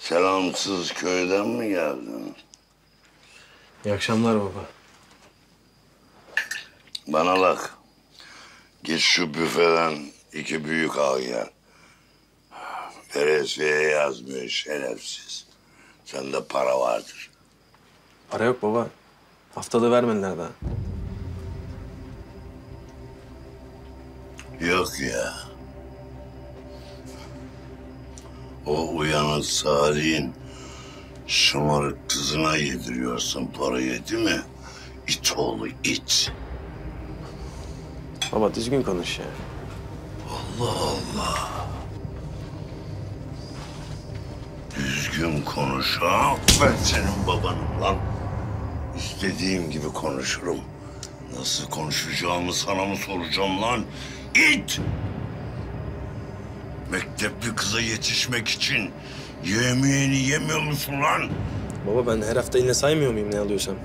Selamsız köyden mi geldin? İyi akşamlar baba. Bana bak. Git şu büfeden 2 büyük ağ gel. Veresiye yazmıyor şerefsiz. Sende para vardır. Para yok baba. Haftada vermediler daha. Yok ya. O uyanık Salih'in şımarık kızına yediriyorsun parayı değil mi? İt oğlu it. Baba düzgün konuş ya. Allah Allah. Düzgün konuş ha. Ben senin babanım lan. İstediğim gibi konuşurum. Nasıl konuşacağımı sana mı soracağım lan? İt! Mektepli kıza yetişmek için yemeğini yemiyor musun lan? Baba ben her hafta yine saymıyor muyum ne alıyorsam?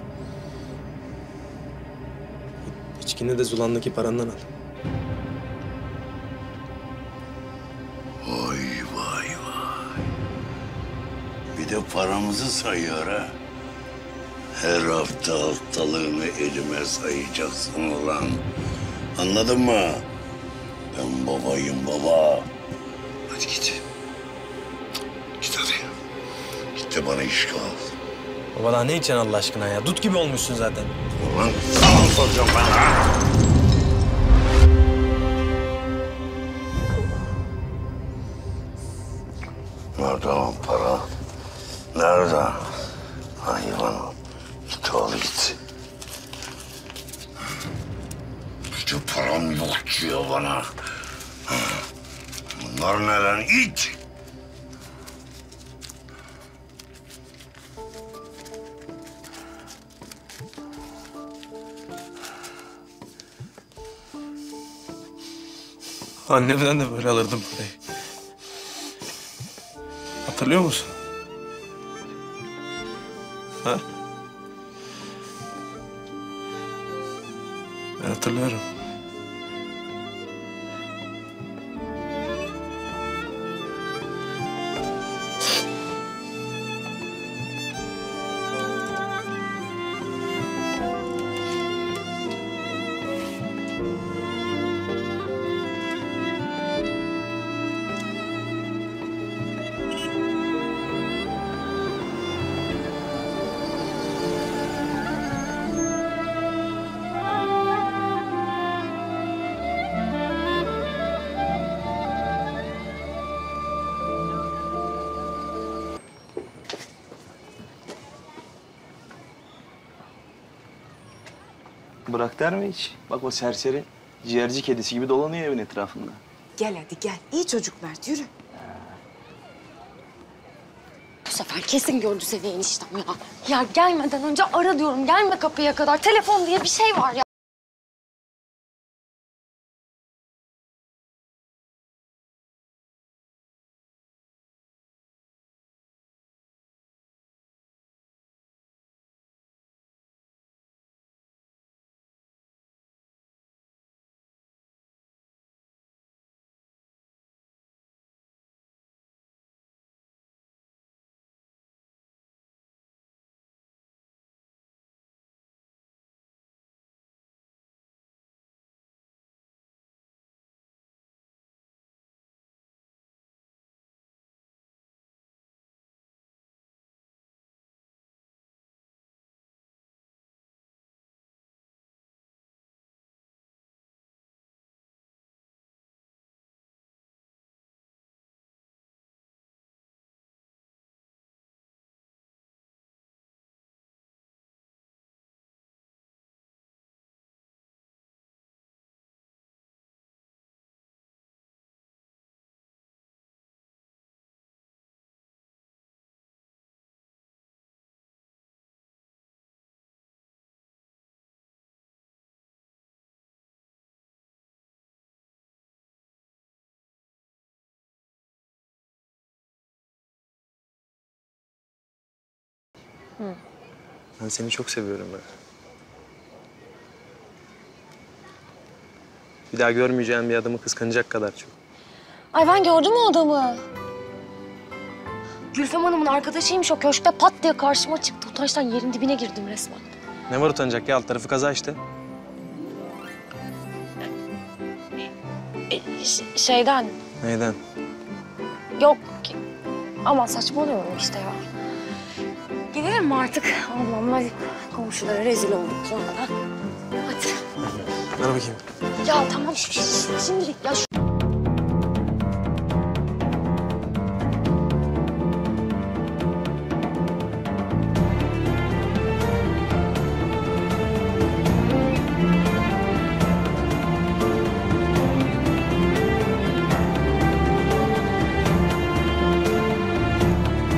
İçkini de Zulan'daki parandan al. Vay vay vay. Bir de paramızı sayıyor ha. Her hafta haftalığını elime sayacaksın ulan. Anladın mı? Ben babayım baba. Hadi git. Git hadi. Git de bana iş kal. Baba daha ne içeceksin Allah aşkına ya? Dut gibi olmuşsun zaten. Ulan sana soracağım ben ha. Nerede lan para? Nerede? Hayvan. Git oğlu git. Bir de param yok diyor bana. Bunlar ne lan it? Annemden de böyle alırdım parayı. Hatırlıyor musun? Ha? Ben hatırlıyorum. Bırak der mi hiç? Bak o serseri ciğerci kedisi gibi dolanıyor evin etrafında. Gel hadi gel. İyi çocuk Mert yürü. Bu sefer kesin gördü seni eniştem ya. Ya gelmeden önce ara diyorum. Gelme kapıya kadar. Telefon diye bir şey var ya. Ben seni çok seviyorum ben. Bir daha görmeyeceğim bir adamı kıskanacak kadar çok. Ay ben gördüm o adamı. Gülfem Hanım'ın arkadaşıymış o köşkte pat diye karşıma çıktı. Utançtan yerin dibine girdim resmen. Ne var utanacak ya? Alt tarafı kaza işte. Şeyden Neyden? yok ki. Ama saçmalıyorum işte ya. Gidelim mi artık? Ablamla komşulara rezil olduk sonra. Hadi. Ver bakayım. Ya tamam şimdilik ya